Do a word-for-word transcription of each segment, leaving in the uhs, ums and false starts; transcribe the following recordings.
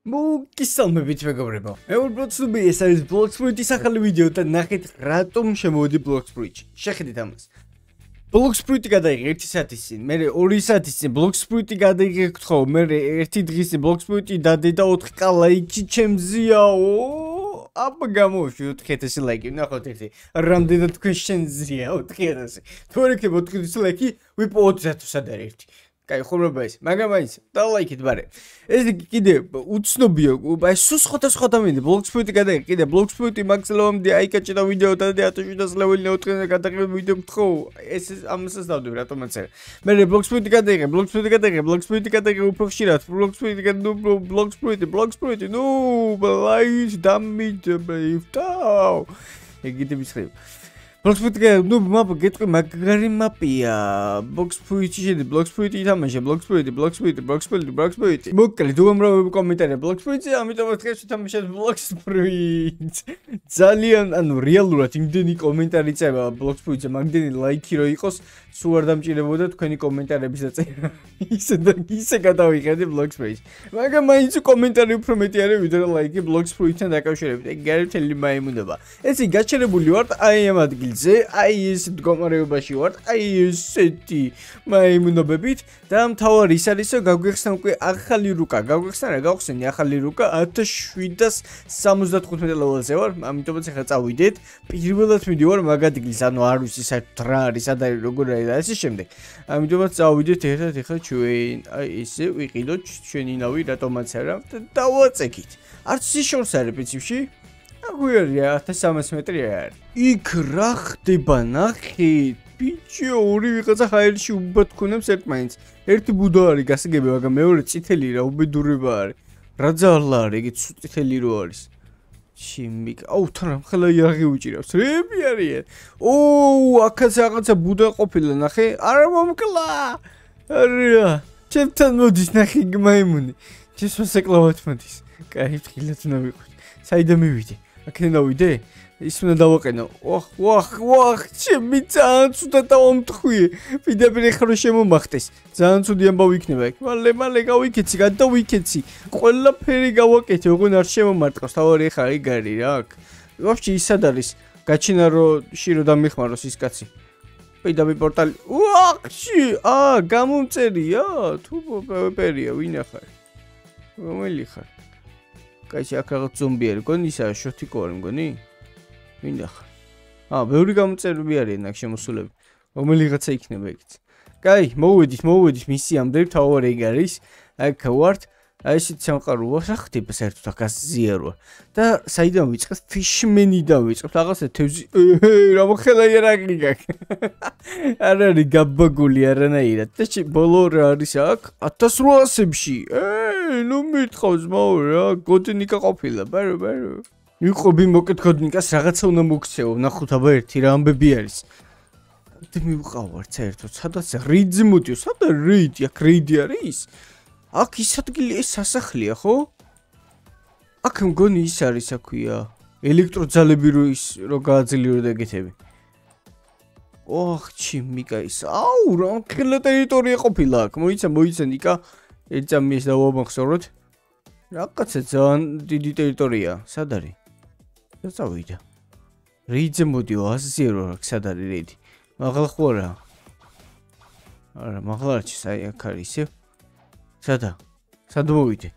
მოგესალმებით მეგობრებო. მე ვარ Blox Noobi, ეს არის Blox Fruits ახალი ვიდეო და ნახეთ რატომ შემოვედი Blox Fruits. შეხედეთ ამას. Blox Fruits გადაიღე ერთი საათის წინ, მე ორი საათის წინ Blox Fruits გადაიღე გთხოვ, მე ერთი დღის წინ Blox Fruits დადე და ოთხი კა ლაიქი ჩემზეაო. აბა გამოვში ოთხი ათასი ლაიქი, ნახოთ ერთი. რამდენად თქვენ შენზეა ოთხი ათასი. თუ არ იქნება ოთხი ათასი ლაიქი, ვიპო ოცი ათასი არ ერთი. Კაი, ხუმრობა ის, მაგრამ მაინც დალაიქეთ, ბარე. ეს კიდე უცნობია, აი სულ სხვადასხვა ადამიანები Blox Fruits გადაიღე, კიდე Blox Fruits მაქსიმუმამდე აიკაჭე და ვიდეო და ათი ათას ლეველი ოთხი გადაიღე ვიდეო გთხოვ, ეს ამასაც დავდები რატომაც არა. მე Blox Fruits გადაიღე, Blox Fruits გადაიღე, Blox Fruits გადაიღე უფრო ხშირად, Blox Fruits გადაიღე, Blox Fruits, Blox Fruits, ნუ ბლაის დამიჯებიფტაო. ეგეთი მისხები. Blox Fruits ნუ მაპ გეტყვი მაგარი მაპია. Blox Fruits შედი Blox Fruits ითამაშე Blox Fruits, Blox Fruits, Blox Fruits, Blox Fruits. მოკლედ უამრავი კომენტარი Blox Fruits, ამიტომ დღეს ვთამაშეთ Blox Fruits. ძალიან ანუ რეალურად იმდენი კომენტარი წება Blox Fruits, მაგდენი ლაიქი რო იყოს, სულ არ დამჭირებოდა თქვენი კომენტარების დაწერა. ისე და ისე გადავიხედე Blox Fruits. მაგრამ მაინც კომენტარი უფრო მეტი არის ვიდრე ლაიქი Blox Fruits-თან დაკავშირებით. ეგ გარეთელი მაიმუნობა. ესე გაჩერებული ვართ აი ამ ადგილზე, აი ეს მდგომარეობაში ვართ, აი ესეთი მაიმუნობებით და მთავარი ის არის, რომ გაგვიხსნა უკვე ახალი რუკა. გაგვიხსნა რა გავხსენი ახალი რუკა ათას შვიდას სამოცდათხუთმეტ ლეველზე ვარ, ამიტომაც ახლა წავიდეთ. პირველად მივიდივარ მაგ ადგილს, ანუ არ ვიცი საერთოდ რა არის, სად არის, როგორ არის და ასე შემდეგ. ამიტომაც წავიდეთ ერთად ახლა ჩვენ, აი ესე ვიყიდოთ ჩვენი ნავი, რატომაც არა და დავაწექით. არც ის შორს არის პრინციპში. აგვიერია ათას სამასი მეტრი არის. იქ რა ხდება ნახეთ. ბიჭო, ორი ვიღაცა ჰაერში უბად ქონებს ერთმანეთს. ერთი ბუდო არის გასაგები, მაგრამ მეორე წითელი რა უბედურება არის. რა ძალა არის, ეგეც წითელი რო არის. ჩემი, აუ თან ხელა იაღი უჭირავს. რები არიან. ოუ, აქაც რაღაცა ბუდა ყოფილა, ნახე. არა მომკლა. არა. ჩემთან მოდის ნახე მაიმუნი. ჩემს ეკლავად მოდის. კაი, თილად უნდა ვიყოთ. საიდან მივიდე? აქედან დავიდე? ის უნდა დავაყენო. ოხ, ოხ, ოხ, ჩემი ძალიან ცუდა დავამტხვიე. პირდაპირ ეხლა შემომახტეს. ძალიან ცუდი ამბავი იქნება ეგ. მალე, მალე გავიქეცი, გადავიქეცი. ყველაფერი გავაკეთე, ოღონდ არ შემომარტყავს. თავარი ეხლა ეგ არის რა აქ. ვაფშე ის სად არის? გაჩინა რომ შირო დამიხმაროს ის კაცი. პირდაპირ პორტალი. უახში, აა, გამომწერია? თუ პერია, ვინ ახარ? რომელი ხარ? კაი, აქ რაღაც ზომბი არის, გონი ისა შოთიკო არის მგონი? ვინ ახარ? აა, ბევრი გამოწერები არიან აქ შემოსულები. რომელიღაცა იქნება ეგიც. კაი, მოვედით, მოვედით მისიამდე, თავარი ეგ არის. აქ ვართ. აი ესეთ სამყაროა, რა ხდება საერთოდ აქ გაზიაროა. და საიდან ვიწყებ? ფიშმენიდან ვიწყებ. რაღაცა თევზი. რა მოხელა იარაღი გაქვს. არ არის გაბაგული არანაირად. და ბოლო რა არის აქ? ათას რვაასებში. ეე, ნუ მითხავს მაო რა, გოდნიკა ყოფილა, ბარო, ბარო. იყო ბიმოკეთ გოდნიკას რაღაცა უნდა მოგცეო, ნახოთ აბა ერთი რა ამბები არის. და მივყავართ საერთოდ, სადაც რიძი მოდიო, სადა რიდი, აქ რიდი არის? აქ ის ადგილი ეს სასახლეა, ხო? აქ მგონი ის არის, აქვია, ელექტროძალები რო ის რო გააძლიერო და ეგეთები. ოხ, ჩემიკა ის. აუ, რა ხელა ტერიტორია ყოფილა აქ. მოიცა, მოიცა ნიკა. ერთ წამის დავამახსოვროთ. რაღაცა ძალიან დიდი ტერიტორია. სად არის? და წავიდა. რიძე მოდიო, აზიერო აქ სად არის რიდი? მაღლა ხო არა? არა, მაღლა არ ჩის, აი აქ არის ისე. სადა? სად მოვიდე?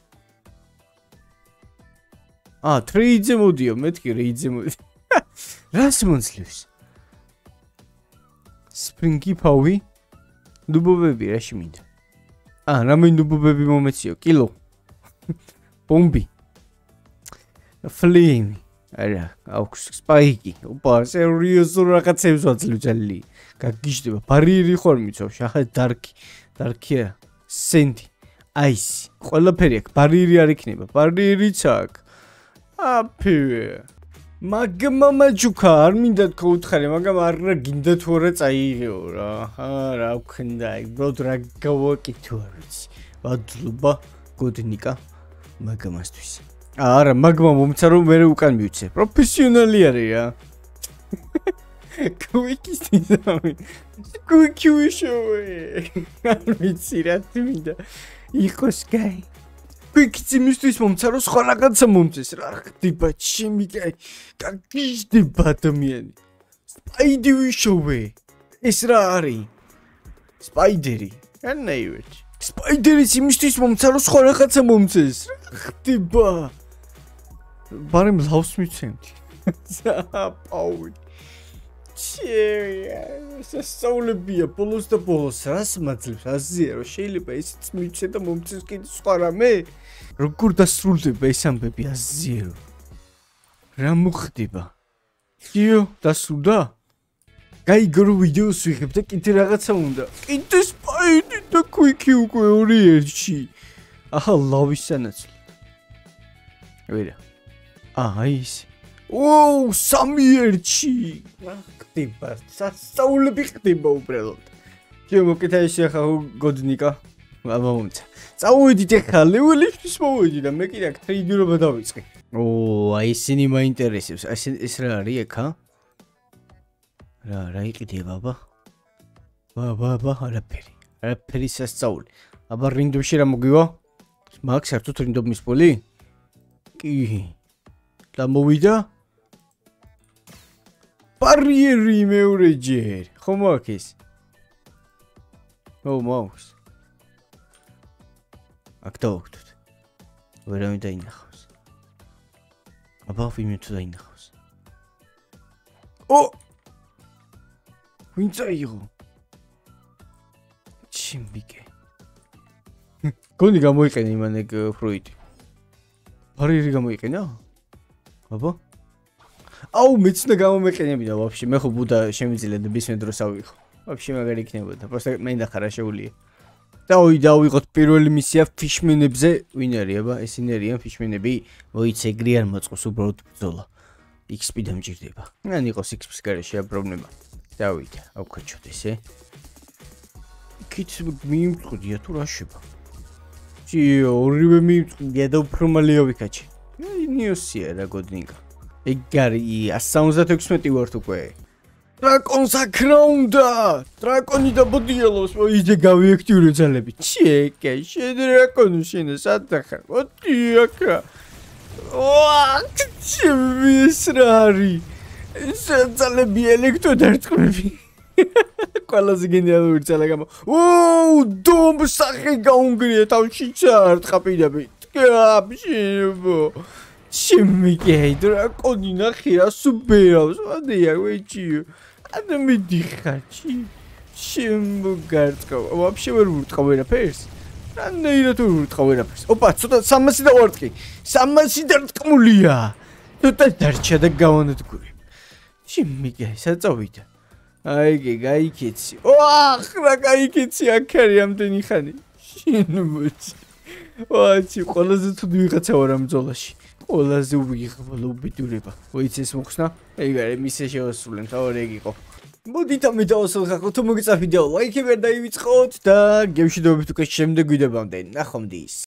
აა, თრიძე მოდიო, მეთქი რიძე მოდიო. რას მონძლევს? სპრინგი ფავი? ნუბობები რაში მინდა? აა, რამე ნუბობები მომეციო, კილო. ბომბი. ფლეიმი. არა, აქვს სპაიკი. ოპა, სერიოზულ რაღაცებს ვაძლევ ძალი. გაგიჟდება, ბარიერი ხარ მიცავ, შახა დარკი. დარკია. სენდი, აისი, ყველაფერი აქ, ბარიერი არ იქნება, ბარიერიც აქ. აფე. მაგმა მაჯუკა, არ მინდა თქვა უთხარი, მაგრამ არა გინდა თუ არა წაიღეო რა. არა, ვქნდა, ბროდ რა გავაკეთო არ ვიცი. ვადლობა, გოდნიკა, მაგამასთვის. არა, მაგმა მომცა რომ მე უკან მივცე. პროფესიონალი არის რა. Quick ისინი. Quick შოე. არ ვიცი რა თქმა უნდა. იყოს კაი. quick იმისთვის მომცა რომ სხვა რაღაცა მომწეს რა ხდება ჩემი კაკიშდება ადამიანი სპაიდერი შოვე ეს რა არის სპაიდერი ანაივეთ სპაიდერის იმისთვის მომცა რომ სხვა რაღაცა მომწეს რა ხდება ბარემ ლავს მიცემდი პაუი სასწაულებია ბოლოს და ბოლოს რას მაძლევს აზია რომ შეიძლება ისიც მიცე და მომწეს კიდე სხვა რამე როგორ დასრულდება ეს ამბები აზიერო რა მოხდება იო დასრულდა გაიგო ვიდეოს ვიღებ და კიდე რაღაცა უნდა კიდე სპაიდი და კვიკი უკვე ორი ერთში აჰა ლავის სანაცვლო ვერა აა ის ოუ სამი ერთში რა ხდება სასწაულები ხდება უბრალოდ შემოკეთა ეს ახლა გოდნიკა აბა მომცა წავედით ახლა ლეველისთვის მოვედი და მე კიდე აქ ტრეიდერობა დავიწყე ოუ აი ისინი მაინტერესებს ეს რა არის ახლა რა რა იყიდება აბა აბა აბა არაფერი არაფერი სასწაული აბა რინდომში რა მოგივა მაგ საერთოდ რინდომის პოლი კი და მოვიდა ბარიერი მეორე ჯერ ხომ აქ ეს ო მაუს აქ დავუხდეთ ვერავინ დაინახავს აბა ვინმე თუ დაინახავს ო ვინც აიღო ჩიმბიკე გონი გამოიყენე იმან ეგ ფრუიტი ბარიერი გამოიყენა აბა აუ მეც უნდა გამომეყენებინა ვაფშე მე ხო ბუდა შემიძლია და ბისმე დროს ავიღო ვაფშე მაგარი იქნებოდა просто მე ნახა რა შეუულია დაი დავიღოთ პირველი მისია ფიშმენებზე ვინ არის აბა ესენი არიან ფიშმენები მოიცე ეგრე არ მოწყოს უბრალოდ ბრძოლა xp დამჭირდება ან იყოს xp-ის გარეშე პრობლემა დავიდა ავქოჩოთ ესე კიც მიიმწყდია თუ რა შევა ჯიო ორივე მიიმწყდია და უფრო მალე ავიქაჩე ნიოსია რა გოდნიკა ეგ არის one seventy-six ვართ უკვე დრაკონს აქ რა უნდა დრაკონი და ბოდიელოს მოიძე გავიაქტიურე ძალები ჩეკე შენ დრაკონი შენ სადახარ მოდი აქა ოა ჩემის რა არის ძალები ელექტროდარტყმები ყველაზე გენიალური ძალა გამო ოუ დომ სახე გაუნგრია თავში ჩარტყაპიდები კაბშებო შემიგე დრაკონი ნახე რა სუბერავს მოდია ვეჭიო ადა მიდიხაჩი შემოგარწყავ ვაფშე ვერ ვურტყავ ვერაფერს რანაირად ვერ ვურტყავ ვერაფერს ოპა ცოტა სამასი დავარტყი სამასი დარტყმულია ცოტა დარჩა და გავანადგურე შემიგე საწავიდა აიგე გაიქეცი ოახ რა გაიქეცი აქ არის ამდენი ხანი შენ მოჩი ვაჩი ყველაზე თუდი ვიღაცა ვარ ამ ბრძოლაში ყველაზე უიღბლო უბედურება მოიცე ეს მოხსნა ეგ არის მისე შეოსრულენ თავი ეგ იყო მოდით ამე დავასრულოთ თუ მოგიწევთ ვიდეო ლაიქი ვერ დაივიწყოთ და გემშვიდობებით უკვე შემდეგ ვიდეომდე ნახვამდის